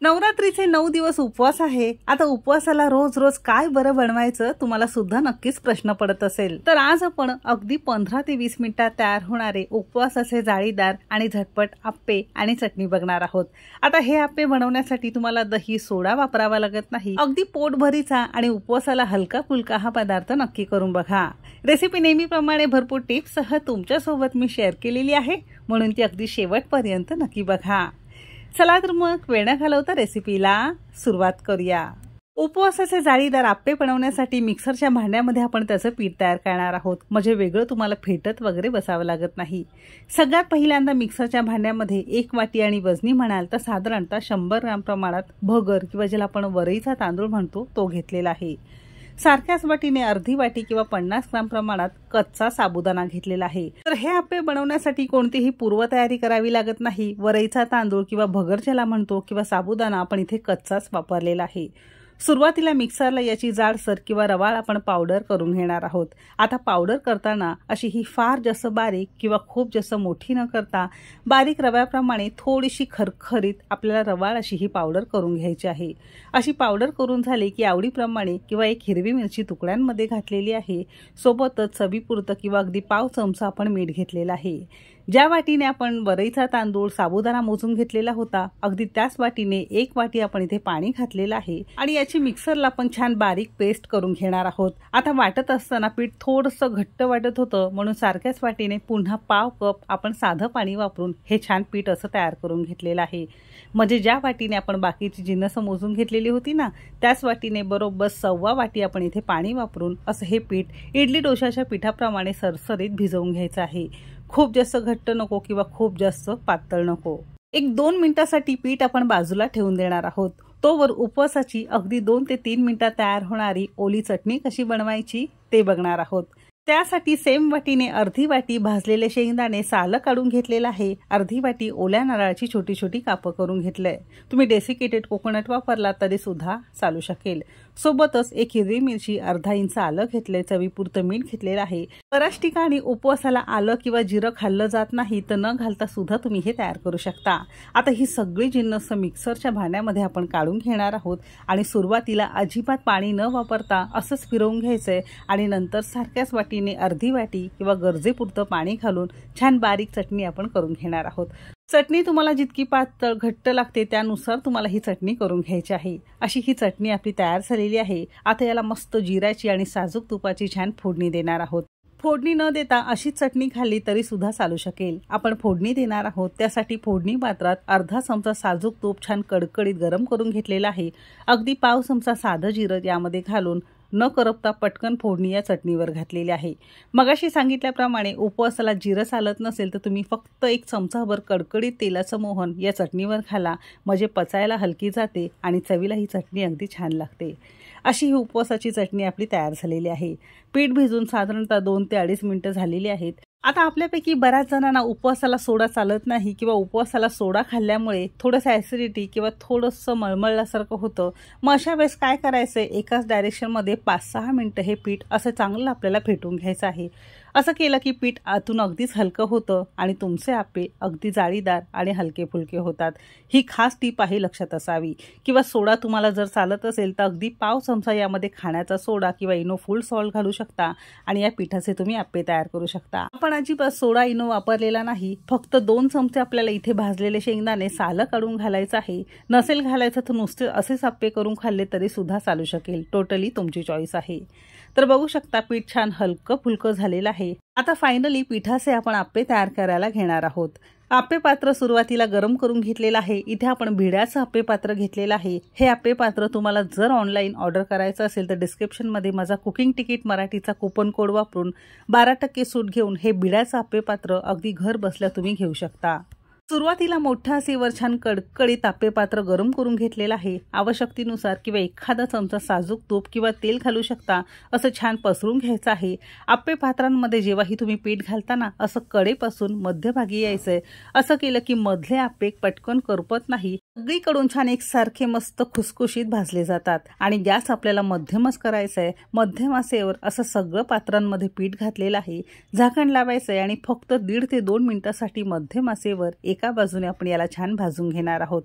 नवरात्रीचे 9 दिवस उपवास आहे। आता उपवासाला रोज रोज काय बरं बनवायचं तुम्हाला सुद्धा नक्कीच प्रश्न पडत असेल। तर आज आपण अगदी 15 ते 20 मिनिटात तयार होणारे उपवासाचे जाळीदार आणि झटपट आप्पे आणि चटणी बघणार आहोत। आता हे आप्पे बनवण्यासाठी तुम्हाला दही सोडा वापरावा लागत नाही। अगदी पोटभरीचा आणि उपवासाला हलका फुलका हा पदार्थ नक्की करून बघा। रेसिपी नेहमीप्रमाणे भरपूर टिप्ससह तुमच्या सोबत मी शेअर केलेली आहे, म्हणून ती अगदी शेवटपर्यंत नक्की बघा। चला तर मग वेळ न घालवता रेसिपीला सुरुवात करूया। उपवासाचे जाळीदार आप्पे बनवण्यासाठी मिक्सरच्या भांड्यामध्ये आपण त्याचं पीठ तयार करणार आहोत, म्हणजे वेगळं तुम्हाला फेटत वगैरे बसावं लागत नाही। सगळ्यात पहिल्यांदा मिक्सरच्या भांड्यामध्ये 1 वाटी आणि वजनी म्हणाल तर साधारणतः 100 ग्रॅम प्रमाणात भगर किंवा ज्याला आपण वरईचा तांदूळ म्हणतो तो घेतलेला आहे। सारख्याच वाटीने अर्धी वाटी किंवा 50 ग्रॅम प्रमाणात कच्चा साबुदाणा घेतलेला आहे। तर हे आप्पे बनवण्यासाठी कोणतीही पूर्वतयारी करावी लागत नाही। वरईचा तांदूळ किंवा भगर ज्याला म्हणतो किंवा साबुदाणा आपण इथे कच्चाच वापरलेला आहे। सुरुवातीला मिक्सरला याची जाडसर किंवा रवाळ आपण पावडर करून घेणार आहोत। आता पावडर करताना अशी ही फार जास्त बारीक किंवा खूप जास्त मोठी न करता बारीक रव्याप्रमाणे थोडीशी खरखरीत आपल्याला रवाळ अशी ही पावडर करून घ्यायची आहे। अशी पावडर करून झाली की आवडीप्रमाणे किंवा 1 हिरवी मिरची तुकड्यांमध्ये घातलेली आहे, सोबतच चवीपुरतं किंवा अगदी पाव चमचा आपण मीठ घेतलेला आहे। ज्या वाटीने आपण वरईचा तांदूळ साबुदाणा मोजून घेतलेला होता, अगदी त्याच वाटीने 1 वाटी आपण इथे पाणी घातलेलं आहे आणि याची मिक्सरला आपण छान बारीक पेस्ट करून घेणार आहोत। आता वाटत असताना पीठ थोडंसं घट्ट वाटत होतं, म्हणून सारख्याच वाटीने पुन्हा पाव कप आपण साधं पाणी वापरून हे छान पीठ असं तयार करून घेतलेलं आहे। म्हणजे ज्या वाटीने आपण बाकीची जिन्नस मोजून घेतलेली होती ना, त्याच वाटीने बरोबर 1.25 वाटी आपण इथे पाणी वापरून असं हे पीठ इडली डोशाच्या पिठाप्रमाणे सरसरीत भिजवून घ्यायचं आहे। खूप जास्त घट्ट नको किंवा खूप जास्त पातळ नको। 1-2 मिनिटांसाठी पीठ आपण बाजूला ठेवून देणार आहोत। तोवर उपवासाची अगदी 2 ते 3 मिनिटात तयार होणारी ओली चटणी कशी बनवायची ते बघणार आहोत। त्यासाठी सेम वाटीने अर्धी वाटी भाजलेले शेंगदाणे सालं काढून घेतलेलं आहे। अर्धी वाटी ओल्या नारळाची छोटी छोटी कापं करून घेतलंय। तुम्ही डेसिकेटेड कोकोनट वापरला तरी सुद्धा चालू शकेल। सोबतच 1 हिरवी मिरची, अर्धा इंच आलं घेतलंय, चवीपुरतं मीठ घेतलेलं आहे। बऱ्याच ठिकाणी उपवासाला आलं किंवा जिरं खाल्लं जात नाही, तर न घालता सुद्धा तुम्ही हे तयार करू शकता। आता ही सगळी जिन्नस मिक्सरच्या भांड्यामध्ये आपण काढून घेणार आहोत आणि सुरुवातीला अजिबात पाणी न वापरता असंच फिरवून घ्यायचंय आणि नंतर सारख्याच वाटीने अर्धी वाटी किंवा गरजेपुरतं पाणी घालून छान बारीक चटणी आपण करून घेणार आहोत। चटणी तुम्हाला जितकी पातळ घट्ट लागते त्यानुसार तुम्हाला ही चटणी करून घ्यायची आहे। अशी ही चटणी आपली तयार झालेली आहे। आता याला मस्त जिऱ्याची आणि साजूक तुपाची छान फोडणी देणार आहोत। फोडणी न देता अशी चटणी खाल्ली तरी सुद्धा चालू शकेल। आपण फोडणी देणार आहोत, त्यासाठी फोडणी पात्रात अर्धा चमचा साजूक तूप छान कडकडीत गरम करून घेतलेला आहे। अगदी पाव चमचा साधं जिरं यामध्ये घालून न करपता पटकन फोडणी या चटणीवर घातलेली आहे। मगाशी सांगितल्याप्रमाणे उपवासाला जिरं चालत नसेल तर तुम्ही फक्त 1 चमचाभर कडकडीत तेलाचं मोहन या चटणीवर घाला, म्हणजे पचायला हलकी जाते आणि चवीला ही चटणी अगदी छान लागते। अशी ही उपवासाची चटणी आपली तयार झालेली आहे। पीठ भिजून साधारणतः 2 ते 2.5 मिनिटं झालेली आहेत। आता आपल्यापैकी बऱ्याच जणांना उपवासाला सोडा चालत नाही किंवा उपवासाला सोडा खाल्ल्यामुळे थोडंसं ॲसिडिटी किंवा थोडंसं मळमळल्यासारखं होतं। मग अशा वेळेस काय करायचं, एकाच डायरेक्शनमध्ये 5-6 मिनिटं हे पीठ असं चांगलं आपल्याला फेटून घ्यायचं आहे। असं केलं की पीठ आतून अगदीच हलकं होतं आणि तुमचे आप्पे अगदी जाळीदार आणि हलके फुलके होतात। ही खास टीप आहे, लक्षात असावी। किंवा सोडा तुम्हाला जर चालत असेल तर अगदी पाव चमचा यामध्ये खाण्याचा सोडा किंवा इनो फुल सॉल्ट घालू शकता आणि या पिठाचे तुम्ही आप्पे तयार करू शकता। आपण अजिबात सोडा इनो वापरलेला नाही, फक्त 2 चमचे आपल्याला इथे भाजलेले शेंगदाणे सालं काढून घालायचं आहे। नसेल घालायचं तर नुसते असेच आप्पे करून खाल्ले तरी सुद्धा चालू शकेल, टोटली तुमची चॉईस आहे। तर बघू शकता पीठ छान हलकं फुलकं झालेलं आहे। आता फायनली पिठाचे आपण आप्पे तयार करायला घेणार आहोत। आप्पे पात्र सुरुवातीला गरम करून घेतलेलं आहे। इथे आपण भिड्याचं आप्पे पात्र घेतलेलं आहे। हे आप्पे पात्र तुम्हाला जर ऑनलाईन ऑर्डर करायचं असेल तर डिस्क्रिप्शनमध्ये माझा कुकिंग तिकीट मराठीचा कुपन कोड वापरून 12% सूट घेऊन हे भिड्याचं आप्पे पात्र अगदी घर बसल्या तुम्ही घेऊ शकता। सुरुवातीला मोठ्या आचेवर छान कडकडीत आप्पे पात्र गरम करून घेतलेलं आहे। आवश्यकतेनुसार किंवा एखादा चमचा साजूक तूप किंवा तेल घालू शकता। असं छान पसरून घ्यायचं आहे। आप्पे पात्रांमध्ये जेव्हाही तुम्ही पीठ घालताना असं कडेपासून मध्यभागी यायचंय। असं केलं की मधले आप्पे पटकन करपत नाही, सगळीकडून छान एकसारखे मस्त खुसखुशीत भाजले जातात। आणि गॅस आपल्याला मध्यमच करायचा आहे। मध्यम आचेवर असं सगळं पात्रांमध्ये पीठ घातलेलं आहे। झाकण लावायचंय आणि फक्त 1.5 ते 2 मिनिटांसाठी मध्यम आचेवर एका बाजूने आपण याला छान भाजून घेणार आहोत।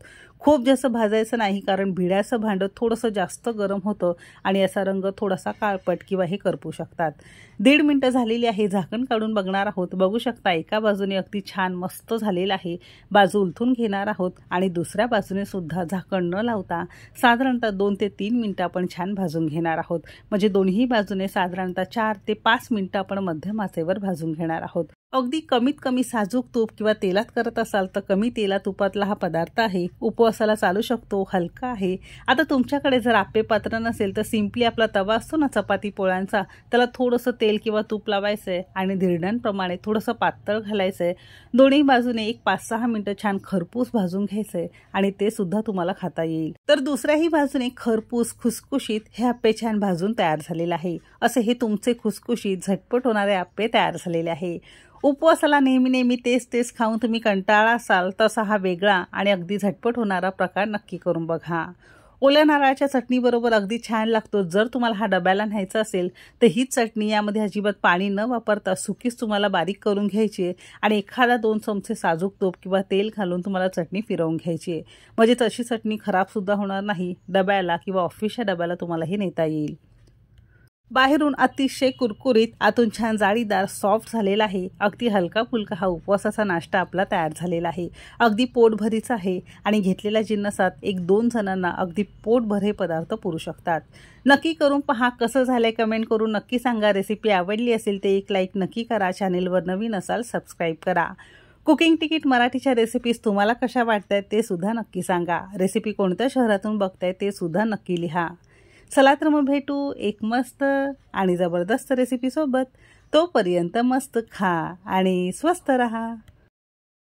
खूप जास्त भाजायचं नाही, कारण भिड्याचं भांडं थोडंसं जास्त गरम होतं आणि याचा रंग थोडासा काळपट किंवा हे करपू शकतात. 1.5 मिनिटं झालेली आहे. झाकण काढून बघणार आहोत. बघू शकता एका बाजूने अगदी छान मस्त झालेलं आहे. बाजू उलटून घेणार आहोत आणि दुसऱ्या बाजूने सुद्धा झाकण न लावता साधारणतः 2 ते 3 मिनिटं आपण छान भाजून घेणार आहोत. म्हणजे दोन्ही बाजूने साधारणतः 4 ते 5 मिनिटं आपण मध्यम आचेवर भाजून घेणार आहोत. अगदी कमीत कमी साजूक तूप किंवा तेलात करत असाल तर कमी तेला तुपातला हा पदार्थ आहे. उपवासाला चालू शकतो, हलका आहे. आता तुमच्याकडे जर आप्पे पात्र नसेल तर सिंपली आपला तवा असतो ना चपाती पोळ्यांचा, त्याला थोडंसं तेल किंवा तूप लावायचं आहे आणि धिरड्यांप्रमाणे थोडंसं पातळ घालायचं आहे. दोन्ही बाजूने एक 5-6 मिनिटं छान खरपूस भाजून घ्यायचं आहे आणि ते सुद्धा तुम्हाला खाता येईल. तर दुसऱ्याही बाजूने खरपूस खुसखुशीत हे आप्पे छान भाजून तयार झालेले आहे. असे हे तुमचे खुसखुशीत झटपट होणारे आप्पे तयार झालेले आहे. उपवासाला नेहमी तेच खाऊन तुम्ही कंटाळा असाल तसा हा वेगळा आणि अगदी झटपट होणारा प्रकार नक्की करून बघा. ओल्या नारळाच्या चटणीबरोबर अगदी छान लागतो. जर तुम्हाला हा डब्याला न्यायचा असेल तर हीच चटणी यामध्ये अजिबात पाणी न वापरता सुकीच तुम्हाला बारीक करून घ्यायची आहे आणि एखादा 2 चमचे साजूक तूप किंवा तेल घालून तुम्हाला चटणी फिरवून घ्यायची आहे. म्हणजे तशी चटणी खराबसुद्धा होणार नाही. डब्याला किंवा ऑफिसच्या डब्याला तुम्हाला हे नेता येईल. बाहेरून अतिशय कुरकुरीत, आतून छान जाळीदार सॉफ्ट झालेला आहे. अगदी हलका फुलका हा उपवासाचा नाश्ता आपला तयार झालेला आहे. अगदी पोटभरीचा आहे आणि घेतलेल्या जिन्नसात 1-2 जणांना अगदी पोटभर हे पदार्थ पुरू शकतात. नक्की करून पहा. कसं झालंय कमेंट करून नक्की सांगा. रेसिपी आवडली असेल ते एक लाईक नक्की करा. चॅनेलवर नवीन असाल सबस्क्राईब करा. कुकिंग तिकीट मराठीच्या रेसिपीज तुम्हाला कशा वाटतायत ते सुद्धा नक्की सांगा. रेसिपी कोणत्या शहरातून बघताय ते सुद्धा नक्की लिहा. चला तर मग भेटू एक मस्त आणि जबरदस्त रेसिपी सोबत. तोपर्यंत मस्त खा आणि स्वस्त रहा.